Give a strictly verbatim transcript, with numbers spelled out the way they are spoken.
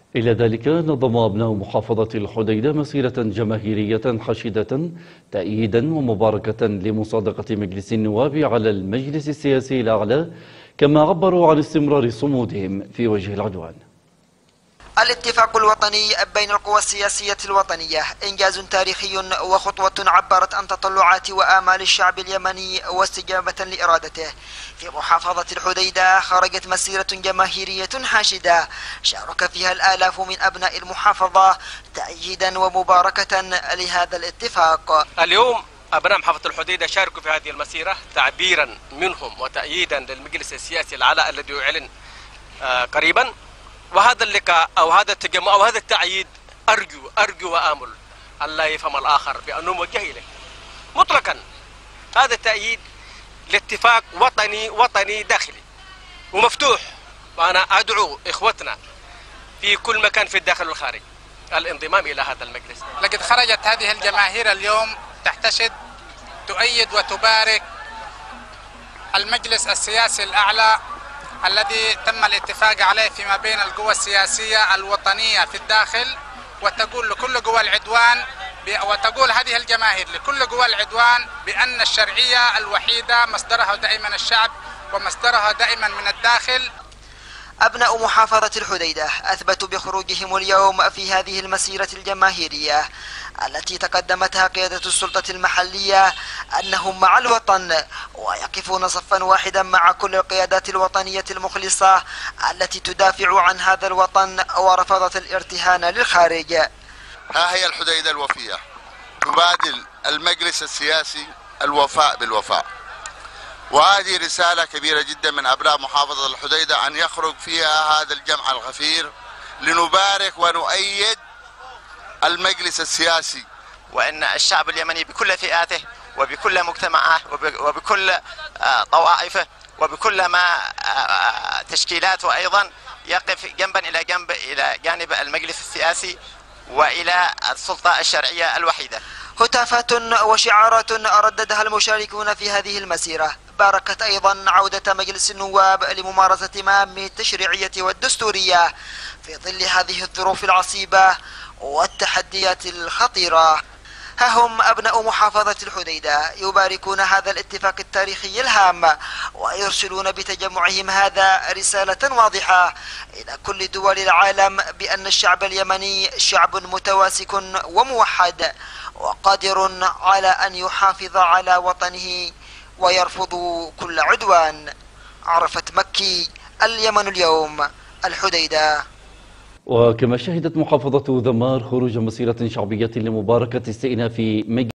إلى ذلك نظم أبناء محافظة الحديدة مسيرة جماهيرية حشدة تأييدا ومباركة لمصادقة مجلس النواب على المجلس السياسي الأعلى، كما عبروا عن استمرار صمودهم في وجه العدوان. الاتفاق الوطني بين القوى السياسية الوطنية إنجاز تاريخي وخطوة عبرت عن تطلعات وآمال الشعب اليمني واستجابة لإرادته. في محافظة الحديدة خرجت مسيرة جماهيرية حاشدة شارك فيها الآلاف من أبناء المحافظة تأييدا ومباركة لهذا الاتفاق. اليوم أبناء محافظة الحديدة شاركوا في هذه المسيرة تعبيرا منهم وتأييدا للمجلس السياسي الأعلى الذي يعلن قريبا. وهذا اللقاء أو هذا التجمع أو هذا التأييد أرجو أرجو وآمل ألا يفهم الآخر بأنه موجه إليه مطلقا. هذا التأييد لاتفاق وطني وطني داخلي ومفتوح، وأنا أدعو إخوتنا في كل مكان في الداخل والخارج الانضمام إلى هذا المجلس. لقد خرجت هذه الجماهير اليوم تحتشد تؤيد وتبارك المجلس السياسي الأعلى الذي تم الاتفاق عليه فيما بين القوى السياسية الوطنية في الداخل، وتقول لكل قوى العدوان وتقول هذه الجماهير لكل قوى العدوان بأن الشرعية الوحيدة مصدرها دائما الشعب ومصدرها دائما من الداخل. أبناء محافظة الحديدة أثبتوا بخروجهم اليوم في هذه المسيرة الجماهيرية التي تقدمتها قيادة السلطة المحلية أنهم مع الوطن ويقفون صفا واحدا مع كل القيادات الوطنية المخلصة التي تدافع عن هذا الوطن ورفضت الارتهان للخارج. ها هي الحديدة الوفية تبادل المجلس السياسي الوفاء بالوفاء، وهذه رسالة كبيرة جدا من أبناء محافظة الحديدة أن يخرج فيها هذا الجمع الغفير لنبارك ونؤيد المجلس السياسي، وأن الشعب اليمني بكل فئاته وبكل مجتمعه وبكل طوائفه وبكل ما تشكيلاته أيضا يقف جنبا إلى جنب إلى جانب المجلس السياسي وإلى السلطة الشرعية الوحيدة. هتافات وشعارات رددها المشاركون في هذه المسيرة باركت أيضا عودة مجلس النواب لممارسة مهامه التشريعية والدستورية في ظل هذه الظروف العصيبة والتحديات الخطيرة. ها هم أبناء محافظة الحديدة يباركون هذا الاتفاق التاريخي الهام ويرسلون بتجمعهم هذا رسالة واضحة إلى كل دول العالم بأن الشعب اليمني شعب متواسك وموحد وقادر على أن يحافظ على وطنه ويرفض كل عدوان. عرفت مكي، اليمن اليوم، الحديدة. وكما شهدت محافظة ذمار خروج مسيرة شعبية لمباركة استئناف مجلس